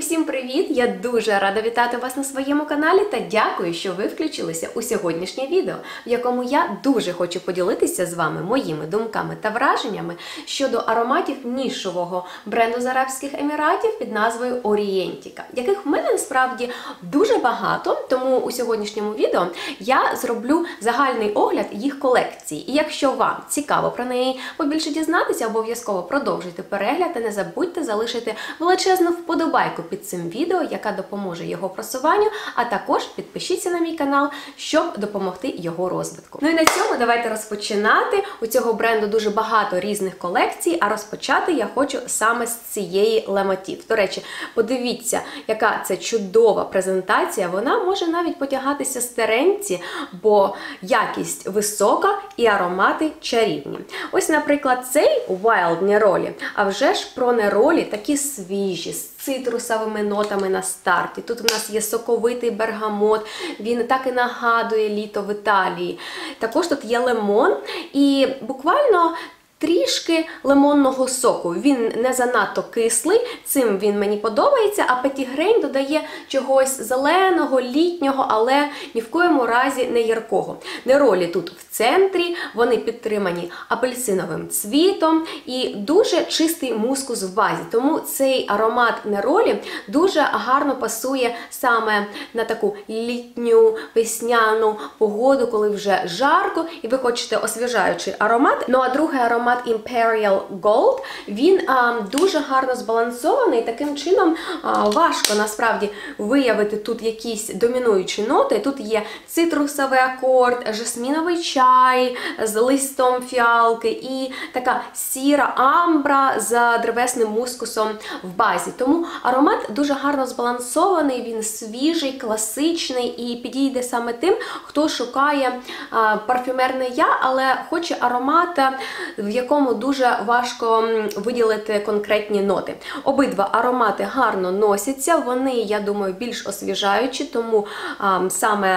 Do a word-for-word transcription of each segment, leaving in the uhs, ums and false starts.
Усім привіт! Я дуже рада вітати вас на своєму каналі та дякую, що ви включилися у сьогоднішнє відео, в якому я дуже хочу поділитися з вами моїми думками та враженнями щодо ароматів нішового бренду з Арабських Еміратів під назвою Орієнтіка, яких в мене насправді дуже багато, тому у сьогоднішньому відео я зроблю загальний огляд їх колекції. І якщо вам цікаво про неї побільше дізнатися, обов'язково продовжуйте перегляд та не забудьте залишити величезну вподобайку під цим відео, яка допоможе його просуванню, а також підпишіться на мій канал, щоб допомогти його розвитку. Ну і на цьому давайте розпочинати. У цього бренду дуже багато різних колекцій, а розпочати я хочу саме з цієї Le Motif. До речі, подивіться, яка це чудова презентація, вона може навіть потягатися стеренці, бо якість висока і аромати чарівні. Ось, наприклад, цей Wild Neroli, а вже ж про Neroli такі свіжі, з цитрусовими нотами на старті. Тут у нас є соковитий бергамот, він так і нагадує літо в Італії. Також тут є лимон і буквально трішки лимонного соку. Він не занадто кислий, цим він мені подобається, а петігрейн додає чогось зеленого, літнього, але ні в коєму разі не яркого. Неролі тут в центрі, вони підтримані апельсиновим цвітом і дуже чистий мускус в базі. Тому цей аромат Неролі дуже гарно пасує саме на таку літню, весняну погоду, коли вже жарко і ви хочете освіжаючий аромат. Ну а другий аромат Imperial Gold, він а, дуже гарно збалансований, таким чином а, важко насправді виявити тут якісь домінуючі ноти. Тут є цитрусовий акорд, жасміновий чай з листом фіалки і така сіра амбра з древесним мускусом в базі. Тому аромат дуже гарно збалансований, він свіжий, класичний і підійде саме тим, хто шукає а, парфюмерне я, але хоче аромат, в якому дуже важко виділити конкретні ноти. Обидва аромати гарно носяться, вони, я думаю, більш освіжаючі, тому а, саме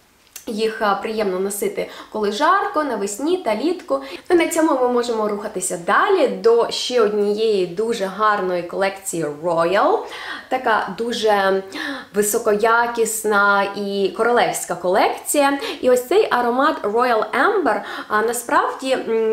їх приємно носити, коли жарко, навесні та літку. І на цьому ми можемо рухатися далі до ще однієї дуже гарної колекції Royal. Така дуже високоякісна і королевська колекція. І ось цей аромат Royal Amber а, насправді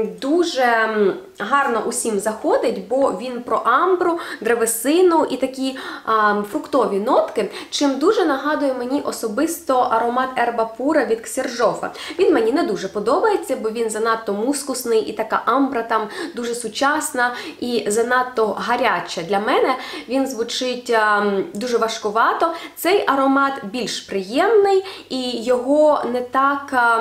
дуже гарно усім заходить, бо він про амбру, древесину і такі а, фруктові нотки, чим дуже нагадує мені особисто аромат Ерба Пура від Ксержофа. Він мені не дуже подобається, бо він занадто мускусний і така амбра там дуже сучасна і занадто гаряча. Для мене він звучить а, дуже важкувато. Цей аромат більш приємний і його не так а,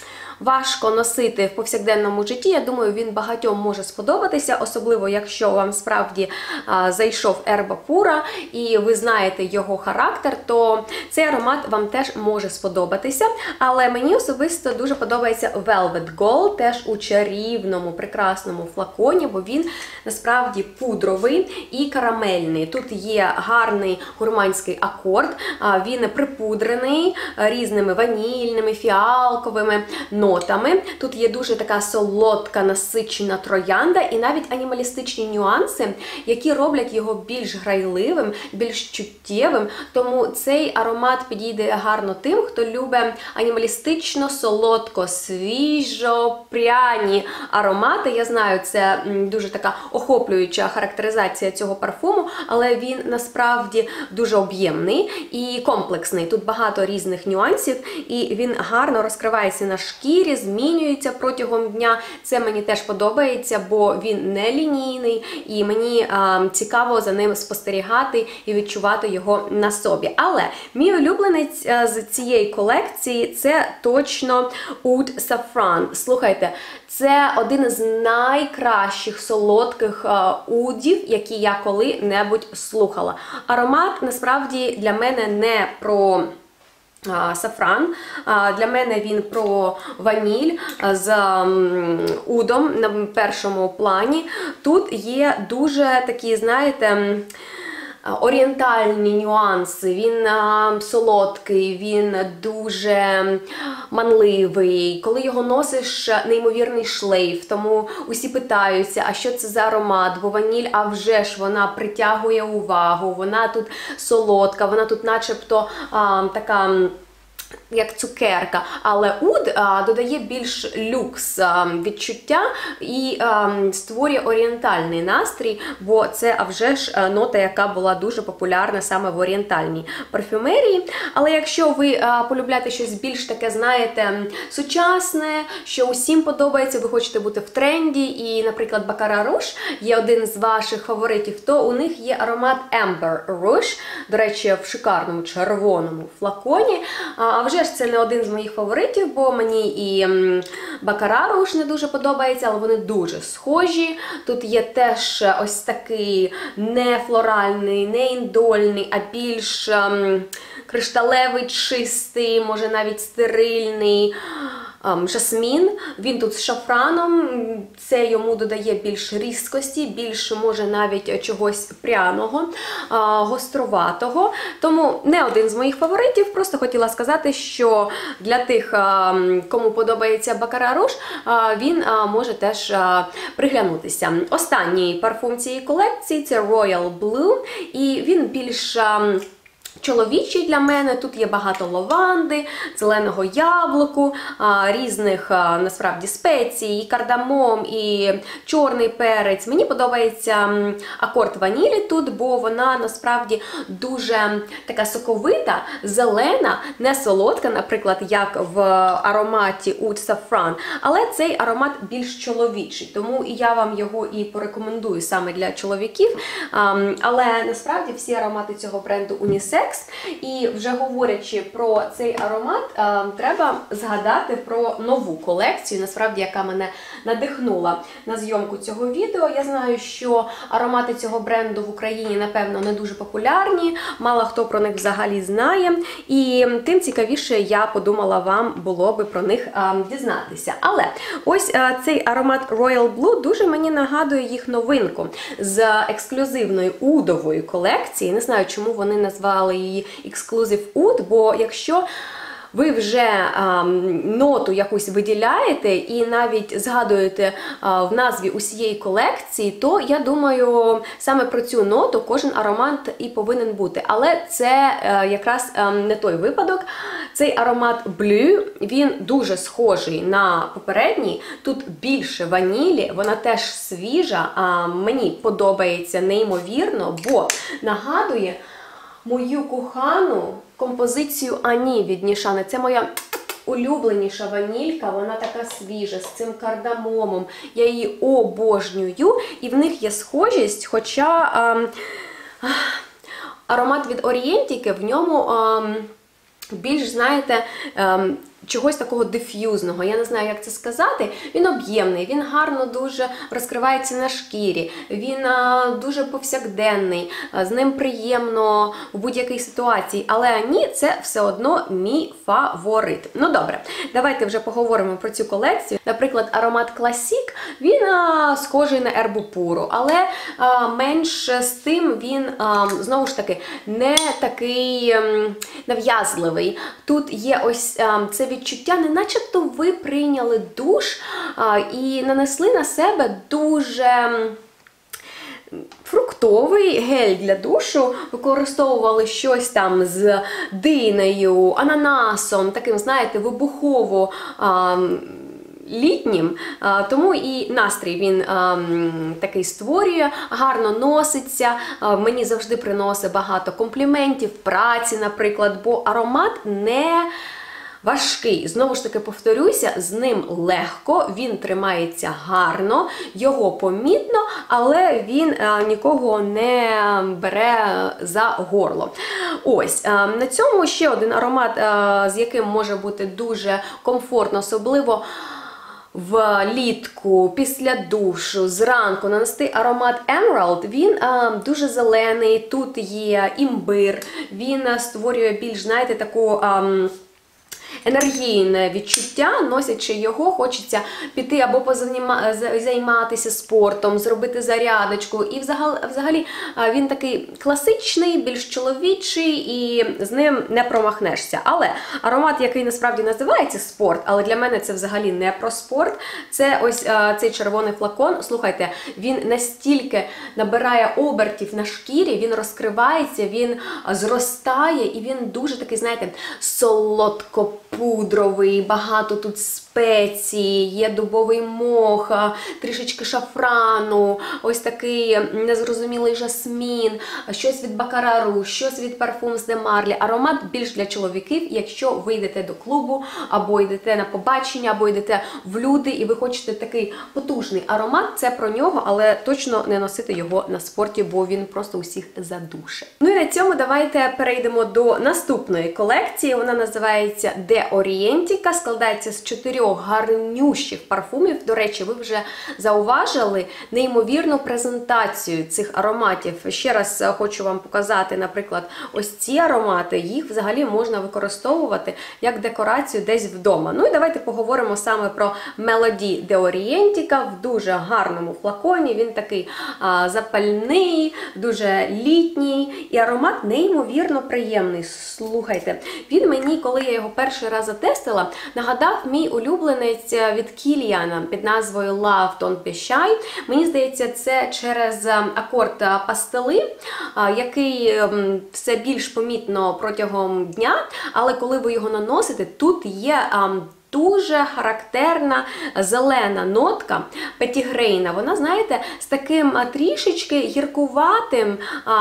важко носити в повсякденному житті. Я думаю, він багатьом може сподобатися, особливо якщо вам справді а, зайшов Ерба Пура і ви знаєте його характер, то цей аромат вам теж може сподобатися. Але мені особисто дуже подобається Velvet Gold, теж у чарівному, прекрасному флаконі, бо він насправді пудровий і карамельний. Тут є гарний гурманський акорд, а, він припудрений різними ванільними, фіалковими нотами. Нотами. Тут є дуже така солодка, насичена троянда і навіть анімалістичні нюанси, які роблять його більш грайливим, більш чуттєвим. Тому цей аромат підійде гарно тим, хто любить анімалістично, солодко, свіжо, пряні аромати. Я знаю, це дуже така охоплююча характеризація цього парфуму, але він насправді дуже об'ємний і комплексний. Тут багато різних нюансів і він гарно розкривається на шкірі, змінюється протягом дня. Це мені теж подобається, бо він не лінійний і мені а, цікаво за ним спостерігати і відчувати його на собі. Але мій улюбленець а, з цієї колекції – це точно Oud Saffron. Слухайте, це один з найкращих солодких а, удів, які я коли-небудь слухала. Аромат насправді для мене не про сафран. Для мене він про ваніль з удом на першому плані. Тут є дуже такі, знаєте, орієнтальні нюанси, він а, солодкий, він дуже манливий. Коли його носиш, неймовірний шлейф, тому усі питаються, а що це за аромат, бо ваніль, а вже ж вона притягує увагу, вона тут солодка, вона тут начебто а, така як цукерка, але уд а, додає більш люкс а, відчуття і а, створює орієнтальний настрій, бо це, а вже ж, нота, яка була дуже популярна саме в орієнтальній парфюмерії. Але якщо ви а, полюбляєте щось більш таке, знаєте, сучасне, що усім подобається, ви хочете бути в тренді, і, наприклад, Baccarat Rouge є один з ваших фаворитів, то у них є аромат Amber Rouge, до речі, в шикарному червоному флаконі. А вже ж це не один з моїх фаворитів, бо мені і Baccarat Rouge не дуже подобається, але вони дуже схожі. Тут є теж ось такий не флоральний, не індольний, а більш ем, кришталевий, чистий, може навіть стерильний ем, жасмін. Він тут з шафраном, це йому додає більш різкості, більше може навіть чогось пряного, е, гоструватого. Тому не один з моїх фаворитів, просто хотіла сказати, що для тих, е, кому подобається Baccarat Rouge, е, він е, може теж е, приглянутися. Останній парфум цієї колекції – це Royal Blue, і він більш е, чоловічий для мене. Тут є багато лаванди, зеленого яблуку, різних насправді спецій, і кардамом, і чорний перець. Мені подобається акорд ванілі тут, бо вона насправді дуже така соковита, зелена, не солодка, наприклад, як в ароматі Oud Saffron, але цей аромат більш чоловічий, тому і я вам його і порекомендую саме для чоловіків. Але насправді всі аромати цього бренду унісекс. І вже говорячи про цей аромат, треба згадати про нову колекцію, насправді, яка мене надихнула на зйомку цього відео. Я знаю, що аромати цього бренду в Україні, напевно, не дуже популярні, мало хто про них взагалі знає, і тим цікавіше, я подумала, вам було би про них дізнатися. Але ось цей аромат Royal Blue дуже мені нагадує їх новинку з ексклюзивної удової колекції. Не знаю, чому вони назвали її Exclusive Oud, бо якщо ви вже а, ноту якусь виділяєте і навіть згадуєте а, в назві усієї колекції, то я думаю, саме про цю ноту кожен аромат і повинен бути. Але це а, якраз а, не той випадок. Цей аромат Blue, він дуже схожий на попередній. Тут більше ванілі, вона теж свіжа, а мені подобається неймовірно, бо нагадує мою кохану композицію Ані від Нішани. Це моя улюбленіша ванілька, вона така свіжа, з цим кардамомом. Я її обожнюю, і в них є схожість, хоча ем, аромат від Орієнтіки, в ньому ем, більш, знаєте, ем, чогось такого диф'юзного, я не знаю, як це сказати. Він об'ємний, він гарно дуже розкривається на шкірі, він а, дуже повсякденний, а, з ним приємно в будь-якій ситуації, але ні, це все одно мій фаворит. Ну добре, давайте вже поговоримо про цю колекцію. Наприклад, аромат Classic, він а, схожий на Ербу Пуру, але а, менш з тим він, а, знову ж таки, не такий а, нав'язливий. Тут є ось а, це відчуття, не начебто ви прийняли душ а, і нанесли на себе дуже фруктовий гель для душу, використовували щось там з динею, ананасом, таким, знаєте, вибухово а, літнім, а, тому і настрій він а, такий створює, гарно носиться, а, мені завжди приносить багато компліментів, праці, наприклад, бо аромат не важкий. Знову ж таки, повторюся, з ним легко, він тримається гарно, його помітно, але він а, нікого не бере за горло. Ось, а, на цьому ще один аромат, а, з яким може бути дуже комфортно, особливо влітку, після душу, зранку нанести аромат Emerald. Він а, дуже зелений, тут є імбир, він створює більш, знаєте, таку А, енергійне відчуття, носячи його, хочеться піти або позайматися спортом, зробити зарядочку. І взагалі він такий класичний, більш чоловічий, і з ним не промахнешся. Але аромат, який насправді називається спорт, але для мене це взагалі не про спорт, це ось а, цей червоний флакон. Слухайте, він настільки набирає обертів на шкірі, він розкривається, він зростає, і він дуже такий, знаєте, солодкопудровий, багато тут спецій, є дубовий мох, трішечки шафрану, ось такий незрозумілий жасмін, щось від Бакарару, щось від Parfums de Marly. Аромат більш для чоловіків, якщо ви йдете до клубу, або йдете на побачення, або йдете в люди, і ви хочете такий потужний аромат, це про нього, але точно не носити його на спорті, бо він просто усіх задушить. Ну і на цьому давайте перейдемо до наступної колекції. Вона називається De Orientica, складається з чотирьох гарнющих парфумів. До речі, ви вже зауважили неймовірну презентацію цих ароматів. Ще раз хочу вам показати, наприклад, ось ці аромати. Їх взагалі можна використовувати як декорацію десь вдома. Ну і давайте поговоримо саме про Melody De Orientica в дуже гарному флаконі. Він такий а, запальний, дуже літній, і аромат неймовірно приємний. Слухайте, він мені, коли я його перший раз затестила, нагадав мій улюбленець від Кіліана під назвою Love Don't Be Shy. Мені здається, це через акорд пастели, який все більш помітно протягом дня, але коли ви його наносите, тут є дуже характерна зелена нотка, петігрейна. Вона, знаєте, з таким трішечки гіркуватим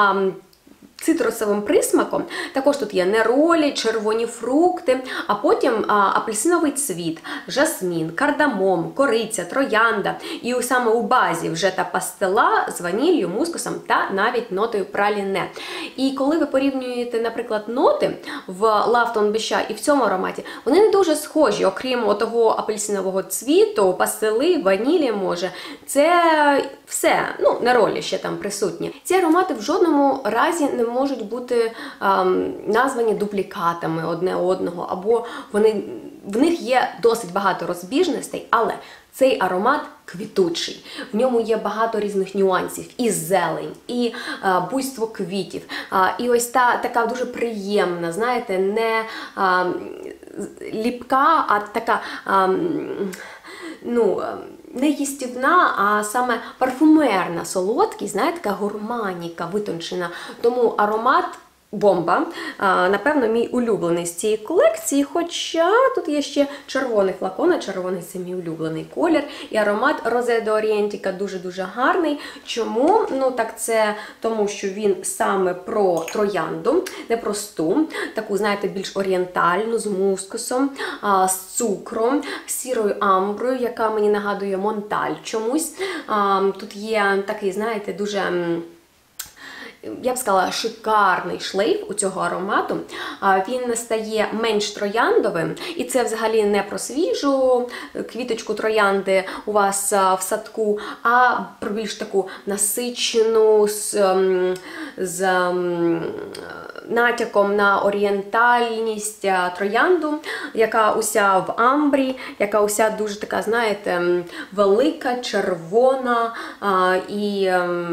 цитрусовим присмаком. Також тут є неролі, червоні фрукти, а потім а, апельсиновий цвіт, жасмін, кардамом, кориця, троянда. І саме у базі вже та пастила з ваніллю, мускусом та навіть нотою праліне. І коли ви порівнюєте, наприклад, ноти в Love Don't Be Shy і в цьому ароматі, вони не дуже схожі, окрім того апельсинового цвіту, пастили, ванілі може. Це все, ну, неролі ще там присутні. Ці аромати в жодному разі не можуть бути ем, названі дублікатами одне одного, або вони, в них є досить багато розбіжностей, але цей аромат квітучий. В ньому є багато різних нюансів. І зелень, і а, буйство квітів. А, і ось та така дуже приємна, знаєте, не а, ліпка, а така, а, ну, не їстівна, а саме парфумерна солодкість, знаєте, така гурманіка витончена. Тому аромат бомба. А, напевно, мій улюблений з цієї колекції, хоча тут є ще червоний флакон, а червоний – це мій улюблений колір. І аромат Rosé de Orientica дуже-дуже гарний. Чому? Ну, так це тому, що він саме про троянду, не просту, таку, знаєте, більш орієнтальну, з мускусом, а, з цукром, з сірою амброю, яка мені нагадує Монталь чомусь. А, тут є такий, знаєте, дуже... я б сказала, шикарний шлейф у цього аромату. Він стає менш трояндовим, і це взагалі не про свіжу квіточку троянди у вас в садку, а про більш таку насичену, з, з натяком на орієнтальність троянду, яка уся в амбрі, яка уся дуже така, знаєте, велика, червона і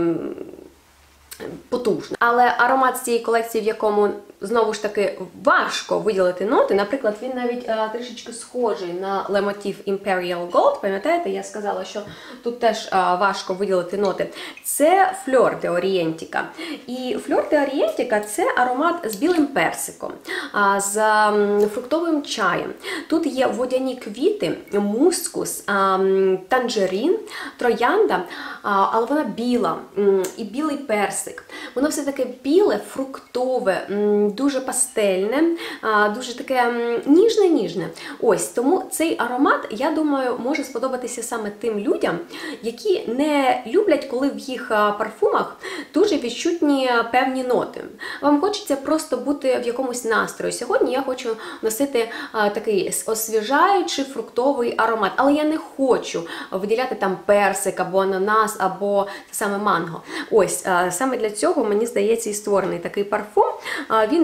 потужна. Але аромат з цієї колекції, в якому знову ж таки важко виділити ноти, наприклад, він навіть а, трішечки схожий на Le Motif Imperial Gold, пам'ятаєте, я сказала, що тут теж а, важко виділити ноти. Це Fleur de Orientica. І Fleur de Orientica – це аромат з білим персиком, а, з а, фруктовим чаєм. Тут є водяні квіти, мускус, а, танжерін, троянда, а, але вона біла, і білий персик. Воно все таке біле, фруктове, дуже пастельне, дуже таке ніжне-ніжне. Ось, тому цей аромат, я думаю, може сподобатися саме тим людям, які не люблять, коли в їх парфумах дуже відчутні певні ноти. Вам хочеться просто бути в якомусь настрої. Сьогодні я хочу носити такий освіжаючий фруктовий аромат, але я не хочу виділяти там персик, або ананас, або саме манго. Ось, саме для цього, мені здається, і створений такий парфум. Він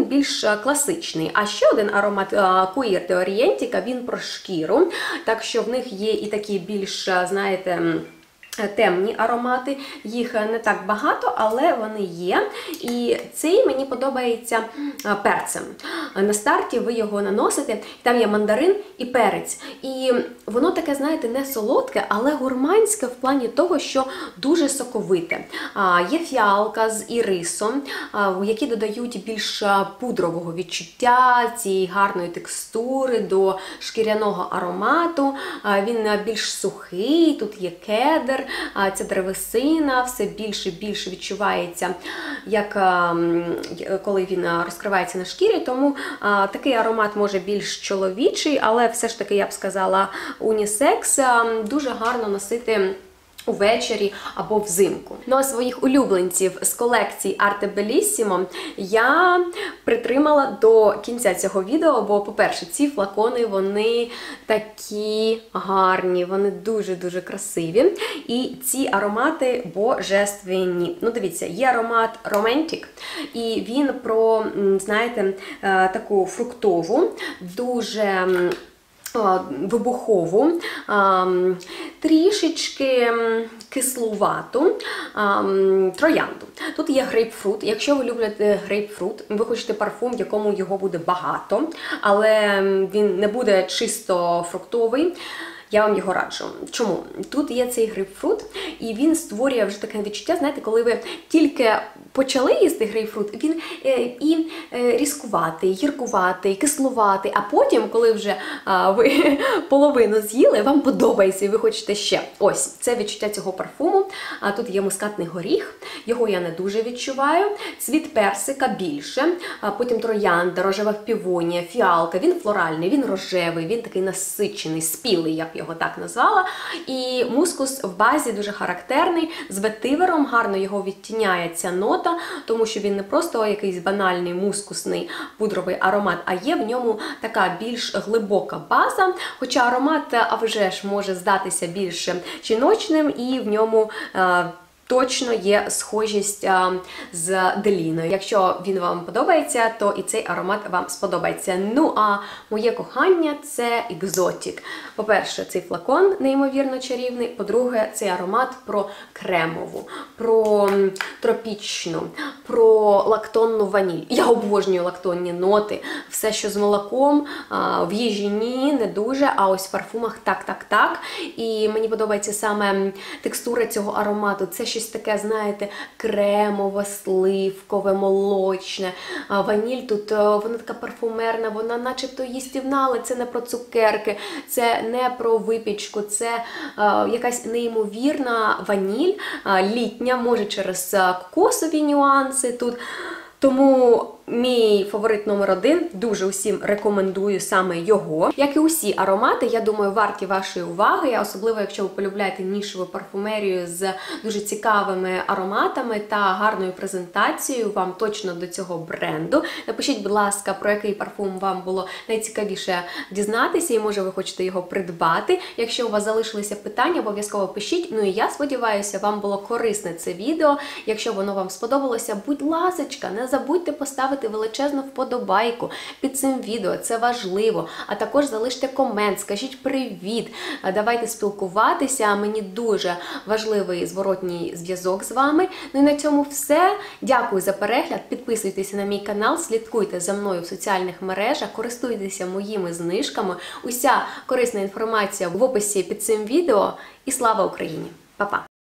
він більш класичний. А ще один аромат Cuir de Orientica, він про шкіру, так що в них є і такі більш, знаєте, темні аромати, їх не так багато, але вони є. І цей мені подобається перцем. На старті ви його наносите, там є мандарин і перець. І воно таке, знаєте, не солодке, але гурманське в плані того, що дуже соковите. Є фіалка з ірисом, які додають більш пудрового відчуття, цієї гарної текстури до шкіряного аромату. Він більш сухий, тут є кедр, ця древесина, все більше і більше відчувається, як коли він розкривається на шкірі, тому такий аромат може більш чоловічий, але все ж таки, я б сказала, унісекс, дуже гарно носити увечері або взимку. Ну а своїх улюбленців з колекції Arte Bellissimo я притримала до кінця цього відео, бо, по-перше, ці флакони, вони такі гарні, вони дуже-дуже красиві. І ці аромати божественні. Ну, дивіться, є аромат Romantic, і він про, знаєте, таку фруктову, дуже вибухову, трішечки кислувату троянду. Тут є грейпфрут. Якщо ви любите грейпфрут, ви хочете парфум, в якому його буде багато, але він не буде чисто фруктовий, я вам його раджу. Чому? Тут є цей грейпфрут, і він створює вже таке відчуття, знаєте, коли ви тільки почали їсти грейпфрут, він е, і е, різкуватий, гіркуватий, кислуватий, а потім, коли вже а, ви половину з'їли, вам подобається і ви хочете ще. Ось, це відчуття цього парфуму. А тут є мускатний горіх, його я не дуже відчуваю. Цвіт персика більше, а потім троянда, рожева півонія, фіалка. Він флоральний, він рожевий, він такий насичений, спілий, я б його так назвала. І мускус в базі дуже характерний, з ветивером гарно його відтіняє ця нота, тому що він не просто якийсь банальний мускусний пудровий аромат, а є в ньому така більш глибока база, хоча аромат, а вже ж, може здатися більш жіночним, і в ньому е точно є схожість а, з Деліною. Якщо він вам подобається, то і цей аромат вам сподобається. Ну, а моє кохання – це екзотік. По-перше, цей флакон неймовірно чарівний. По-друге, цей аромат про кремову, про тропічну, про лактонну ваніль. Я обожнюю лактонні ноти. Все, що з молоком, а, в їжі ні, не дуже, а ось в парфумах так-так-так. І мені подобається саме текстура цього аромату. Це щось таке, знаєте, кремове, сливкове, молочне. А ваніль тут, вона така парфумерна, вона начебто їстівна, але це не про цукерки, це не про випічку, це а, якась неймовірна ваніль, а, літня, може через кокосові нюанси тут. Тому мій фаворит номер один, дуже усім рекомендую саме його. Як і усі аромати, я думаю, варті вашої уваги, особливо якщо ви полюбляєте нішеву парфумерію з дуже цікавими ароматами та гарною презентацією, вам точно до цього бренду. Напишіть, будь ласка, про який парфум вам було найцікавіше дізнатися, і може ви хочете його придбати. Якщо у вас залишилися питання, обов'язково пишіть. Ну і я сподіваюся, вам було корисне це відео. Якщо воно вам сподобалося, будь ласочка, не забудьте поставити величезну вподобайку під цим відео, це важливо. А також залиште комент, скажіть привіт, давайте спілкуватися, мені дуже важливий зворотній зв'язок з вами. Ну і на цьому все. Дякую за перегляд, підписуйтеся на мій канал, слідкуйте за мною в соціальних мережах, користуйтеся моїми знижками. Уся корисна інформація в описі під цим відео. І слава Україні! Па-па!